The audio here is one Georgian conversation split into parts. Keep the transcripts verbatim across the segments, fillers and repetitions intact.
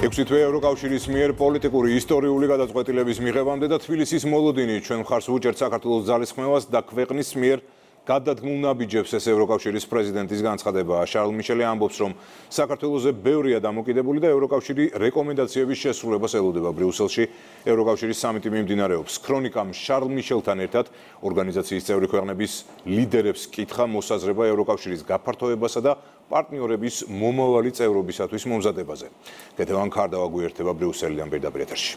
ექვსი თვე ევროკავშირის მიერ პოლიტიკური ისტორიული გადაწყვეტილების მიღებამდე და თბილისის მოლოდინი ჩვენ მხარს უჭერთ საქართველოს ძალისხმევას და ქვეყნის მიერ გადადგმულ ნაბიჯებს ეს ევროკავშირის პრეზიდენტის განცხადება. შარლ მიშელი ამბობს, რომ საქართველოზე ბევრია დამოკიდებული და ევროკავშირი რეკომენდაციების შესრულებას ელოდება ბრიუსელში. ევროკავშირის სამიტი მიმდინარეობს. ქრონიკამ შარლ მიშელთან ერთად ორგანიზაციის წევრი ქვეყნების ლიდერებს კითხა მოსაზრება ევროკავშირის გაფართოებასა და პარტნიორების მომავალი წევრობისათვის მომზადებაზე. კეთევან ქარდავა გვიერთება ბრიუსელიდან პირდაპირ ეთერში.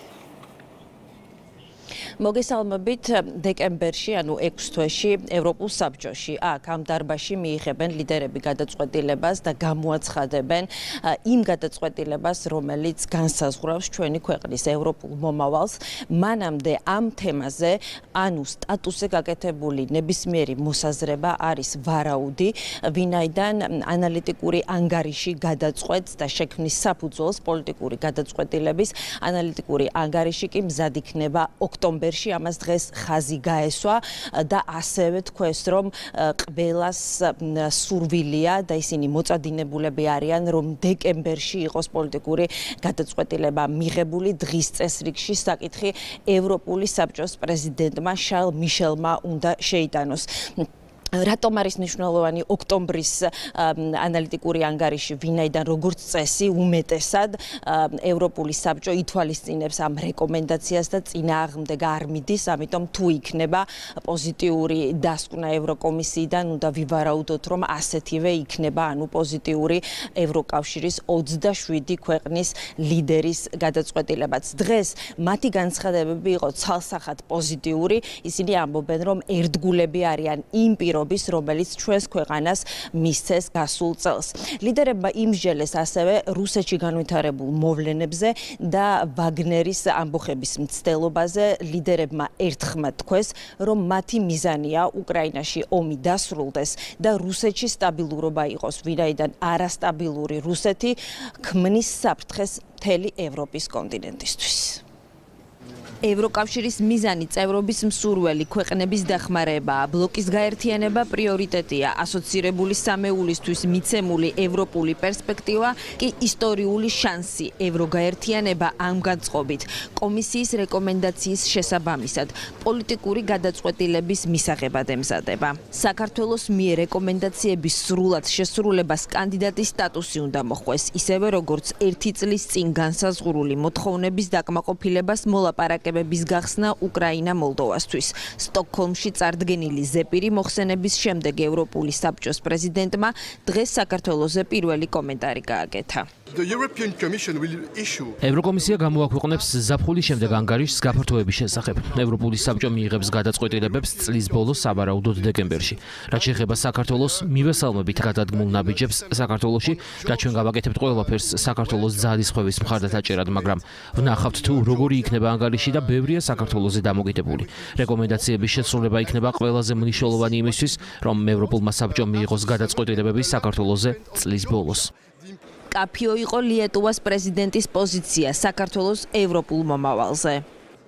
მოგესალმებით დეკემბერში, ანუ ექვს თვეში ევროპულ საბჭოში აქ ამ დარბაზში მიიღებენ ლიდერები გადაწყვეტილებას და გამოაცხადებენ იმ გადაწყვეტილებას, რომელიც განსაზღვრავს ჩვენი ქვეყნის ევროპულ მომავალს. მანამდე ამ თემაზე, ანუ სტატუსზე გაკეთებული ნებისმიერი მოსაზრება არის ვარაუდი, ვინაიდან ანალიტიკური ანგარიში გადაწყვეტს და შექმნის საფუძველს პოლიტიკური გადაწყვეტილების ანალიტიკური ანგარიში კი მზად იქნება ოქტომბერში. ამას დღეს ხაზი გაესვა და ასევე თქვეს, რომ ყველას სურვილია და ისინი მოწადინებულები არიან, რომ დეკემბერში იყოს პოლიტიკური გადაწყვეტილება მიღებული. დღის წესრიგში საკითხი ევროპული საბჭოს პრეზიდენტმა შარლ მიშელმა უნდა შეიტანოს. რატომ არის მნიშვნელოვანი ოქტომბრის ანალიტიკური ანგარიში, ვინაიდან როგორც წესი უმეტესად ევროპული საბჭო ითვალისწინებს ამ რეკომენდაციას და წინააღმდეგ არ მიდის, ამიტომ თუ იქნება პოზიტიური დასკვნა ევროკომისიიდან, უნდა ვივარაუდოთ, რომ ასეთივე იქნება, ანუ პოზიტიური ევროკავშირის ოცდაშვიდი ქვეყნის ლიდერის გადაწყვეტილებაც. დღეს მათი განცხადებები იყო ცალსახად პოზიტიური, ისინი ამბობენ, რომ ერთგულები არიან იმ პირობებში, რომელიც ჩვენს ქვეყანას მისცეს გასულ წელს. ლიდერებმა იმსჯელეს ასევე რუსეთში განვითარებულ მოვლენებზე და ვაგნერის ამბოხების მცდელობაზე. ლიდერებმა ერთხმად თქვეს, რომ მათი მიზანია უკრაინაში ომი დასრულდეს და რუსეთში სტაბილურობა იყოს, ვინაიდან არასტაბილური რუსეთი ქმნის საფრთხეს მთელი ევროპის კონტინენტისთვის. ევროკავშირის მიზანი წევრობის მსურველი ქვეყნების დახმარებაა. ბლოკის გაერთიანება პრიორიტეტია. ასოცირებული სამეულისთვის მიცემული ევროპული პერსპექტივა კი ისტორიული შანსი. ევროგაერთიანება ამ განწყობით კომისიის რეკომენდაციის შესაბამისად პოლიტიკური გადაწყვეტილების მისაღებად ემზადება. საქართველოს მიერ რეკომენდაციების სრულად შესრულებას კანდიდატის სტატუსი უნდა მოჰყვეს, ისევე როგორც ერთი წლის წინ განსაზღვრული მოთხოვნების დაკმაყოფილებას მოლაპარაკებების გახსნა უკრაინა-მოლდოვასთვის. სტოკჰოლმში წარდგენილი ზეპირი მოხსენების შემდეგ ევროპული საბჭოს პრეზიდენტმა დღეს საქართველოზე პირველი კომენტარი გააკეთა. ევროკომისია გამოაქვეყნებს ზაფხულის შემდეგ ანგარიშს გაფართოების შესახებ. ევროპული საბჭო მიიღებს გადაწყვეტილებებს წლის ბოლოს, სავარაუდოდ დეკემბერში. რაც შეეხება საქართველოს, მივესალმებით გადადგმულ ნაბიჯებს საქართველოში და ჩვენ გავაკეთებთ ყველაფერს საქართველოს ძალისხმევის მხარდაჭერად, მაგრამ ვნახავთ თუ როგორი იქნება ანგარიში და ბევრია საქართველოზე დამოკიდებული. რეკომენდაციების შესრულება იქნება ყველაზე მნიშვნელოვანი იმისთვის, რომ ევროპულმა საბჭომ მიიღოს გადაწყვეტილებები საქართველოზე წლის ბოლოს. კაფიო იყო ლიეტუვას პრეზიდენტის პოზიცია საქართველოს ევროპულ მომავალზე.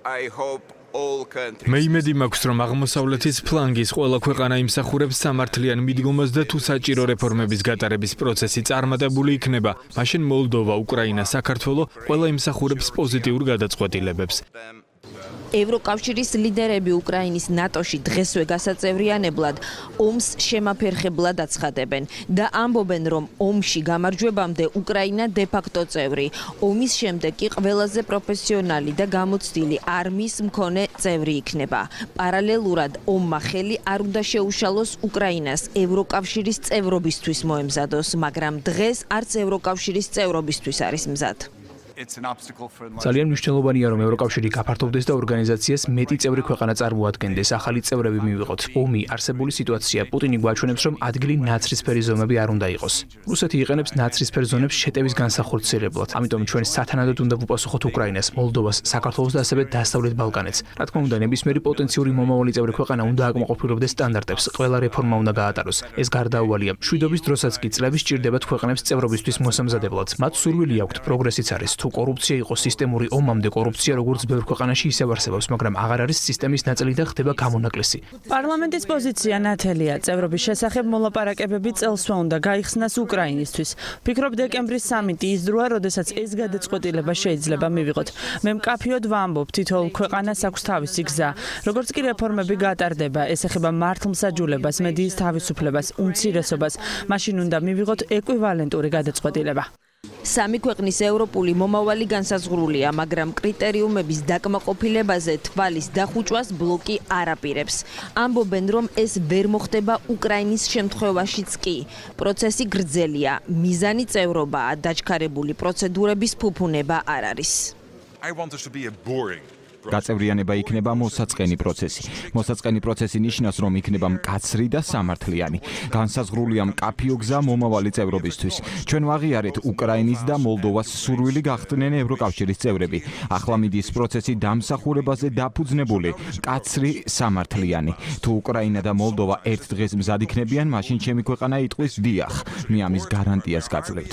მე იმედი მაქვს, რომ აღმოსავლეთის ფლანგის ყველა ქვეყანა იმსახურებს სამართლიან მიდგომას და თუ საჭირო რეფორმების გატარების პროცესი წარმატებული იქნება, მაშინ მოლდოვა, უკრაინა, საქართველო ყველა იმსახურებს პოზიტიურ გადაწყვეტილებებს. ევროკავშირის ლიდერები უკრაინის ნატოში დღესვე გასაწევრიანებლად ომს შემაფერხებლად აცხადებენ და ამბობენ, რომ ომში გამარჯვებამდე უკრაინა დე-ფაქტო წევრი, ომის შემდეგ კი ყველაზე პროფესიონალი და გამოცდილი არმიის მქონე წევრი იქნება. პარალელურად ომმა ხელი არ უნდა შეუშალოს უკრაინას ევროკავშირის წევრობისთვის მოემზადოს, მაგრამ დღეს არც ევროკავშირის წევრობისთვის არის მზად. ძალიან მნიშვნელოვანია, რომ ევროკავშირი გაფართოვდეს და ორგანიზაციას მეტი წევრი ქვეყანა წარმოადგენდეს. ახალი წევრები მივიღოთ. ომი, არსებული სიტუაცია, პუტინი გვაჩვენებს, რომ ადგილი ნაცრისფერი ზომები არ უნდა იყოს. რუსეთი იყენებს ნაცრისფერ ზონებს შეტევის განსახორციელებლად. ამიტომ ჩვენ სათანადოდ უნდა ვუპასუხოთ უკრაინას, მოლდოვას, საქართველოს და ასევე დასავლეთ ბალკანეთს. რა თქმა უნდა, ნებისმიერი პოტენციური მომავალი წევრი ქვეყანა უნდა აკმაყოფილებდეს სტანდარტებს, ყველა რეფორმა უნდა გაატაროს. ეს გარდაუვალია. მშვიდობის დროსაც კი წლები სჭირდებათ ქვეყნებს წევრობისთვის მოსამზადებლად. მათ სურვილი აქვთ, პროგრესიც არის. თუ თუ კორუფცია იყოს სისტემური ომამდე კორუფცია როგორც ბევრ ქვეყანაში ისევ არსებობს, მაგრამ აღარ არის სისტემის ნაწილი და ხდება გამონაკლისი. პარლამენტის პოზიცია ნათელია, წევრობის შესახებ მოლაპარაკებები წელსვე უნდა გაიხსნას უკრაინისთვის. Ფიქრობ დეკემბრის სამიტი ის დროა, როდესაც ეს გადაწყვეტილება შეიძლება მივიღოთ. მე მკაფიოდ ვამბობ, თითოეულ ქვეყანას აქვს თავისი გზა. როგორც კი რეფორმები გატარდება, ეს ეხება მართლმსაჯულებას, მედიის თავისუფლებას, უმცირესობას, მაშინ უნდა მივიღოთ ეკვივალენტური გადაწყვეტილება. სამი ქვეყნის ევროპული მომავალი განსაზღვრულია, მაგრამ კრიტერიუმების დაკმაყოფილებაზე თვალის დახუჭვას ბლოკი არ აპირებს. ამბობენ, რომ ეს ვერ მოხდება უკრაინის შემთხვევაშიც კი. პროცესი გრძელია, მიზანი წევრობაა, დაჩქარებული პროცედურების ფუფუნება არ არის. გაწევრიანება იქნება მოსაწყენი პროცესი. მოსაწყენი პროცესი ნიშნავს, რომ იქნება მკაცრი და სამართლიანი. განსაზღვრულია მკაფიო გზა მომავალი წევრობისთვის. ჩვენ ვაღიარეთ უკრაინის და მოლდოვას სურვილი გახდნენ ევროკავშირის წევრები. ახლა მიდის პროცესი დამსახურებაზე დაფუძნებული, მკაცრი, სამართლიანი. თუ უკრაინა და მოლდოვა ერთ დღეს მზად იქნებიან, მაშინ ჩემი ქვეყანა იტყვის დიახ. მე ამის გარანტიას გაძლევთ.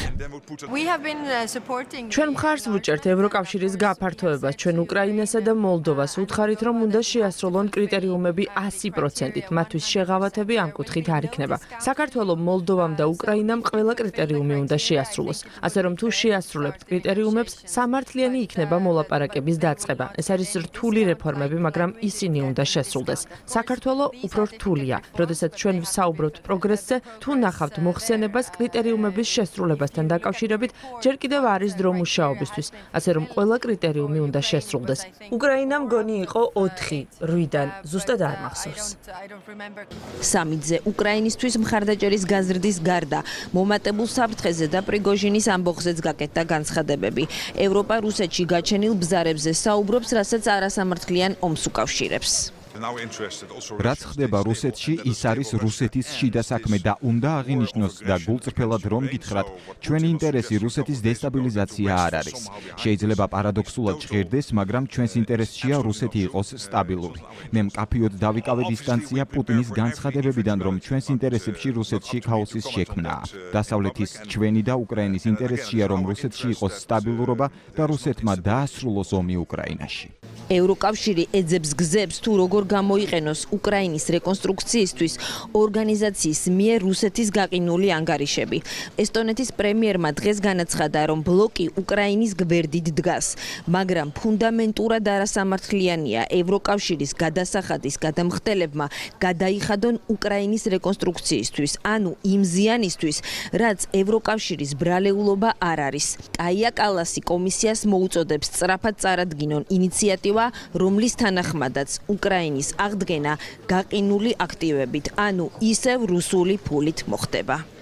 ჩვენ მხარს ვუჭერთ ევროკავშირის გაფართოებას, ჩვენ უკრაინასა და მოლდოვას უთხარით, რომ უნდა შეასრულონ კრიტერიუმები ასი პროცენტით, მათთვის შეღავათები ამ კუთხით არ იქნება. საქართველოს, მოლდოვამ და უკრაინამ ყველა კრიტერიუმი უნდა შეასრულოს. ასე რომ თუ შეასრულებთ კრიტერიუმებს, სამართლიანი იქნება მოლაპარაკების დაწყება. ეს არის რთული რეფორმები, მაგრამ ისინი უნდა შესრულდეს. საქართველოს უფრო რთულია. როდესაც ჩვენ ვსაუბრობთ პროგრესზე, თუ ნახავთ მოხსენებას კრიტერიუმების შესრულებასთან დაკავშირებით, ჯერ კიდევ არის დრო მუშაობისთვის, ასე რომ ყველა კრიტერიუმი უნდა შესრულდეს. უკრაინა მგონი იყო ოთხი, რვიდან, ზუსტად არ მახსოვს. სამიტზე უკრაინისთვის მხარდაჭერის გაზრდის გარდა, მომატებულ საფრთხეზე და პრიგოჟინის ამბოხზეც გაკეთდა განცხადებები. ევროპა რუსეთში გაჩენილ ბზარებზე საუბრობს, რასაც არასამართლიან ომს უკავშირებს. რაც ხდება რუსეთში, ის არის რუსეთის შიდა საქმე და უნდა აღინიშნოს და გულწრფელად რომ გითხრათ, ჩვენი ინტერესი რუსეთის დესტაბილიზაცია არ არის. შეიძლება პარადოქსულად ჟღერდეს, მაგრამ ჩვენს ინტერესშია რუსეთი იყოს სტაბილური. მე მკაფიოდ დავიკავე დისტანცია პუტინის განცხადებებიდან, რომ ჩვენს ინტერესებში რუსეთში ქაოსის შექმნაა. დასავლეთის, ჩვენი და უკრაინის ინტერესშია, რომ რუსეთში იყოს სტაბილურობა და რუსეთმა დაასრულოს ომი უკრაინაში. ევროკავშირი ეძებს გზებს თუ როგორ გამოიყენოს უკრაინის რეკონსტრუქციისთვის ორგანიზაციის მიერ რუსეთის გაყინული ანგარიშები. ესტონეთის პრემიერმა დღეს განაცხადა, რომ ბლოკი უკრაინის გვერდით დგას, მაგრამ ფუნდამენტურად არასამართლიანია ევროკავშირის გადასახადის გადამხდელებმა გადაიხადონ უკრაინის რეკონსტრუქციისთვის, ანუ იმ ზიანისთვის, რაც ევროკავშირის ბრალეულობა არ არის. კაია კალასი კომისიას მოუწოდებს სწრაფად წარადგინონ ინიციატივა, რომლის თანახმადაც უკრაინის აღდგენა გაყინული აქტივებით, ანუ ისევ რუსული ფულით მოხდება.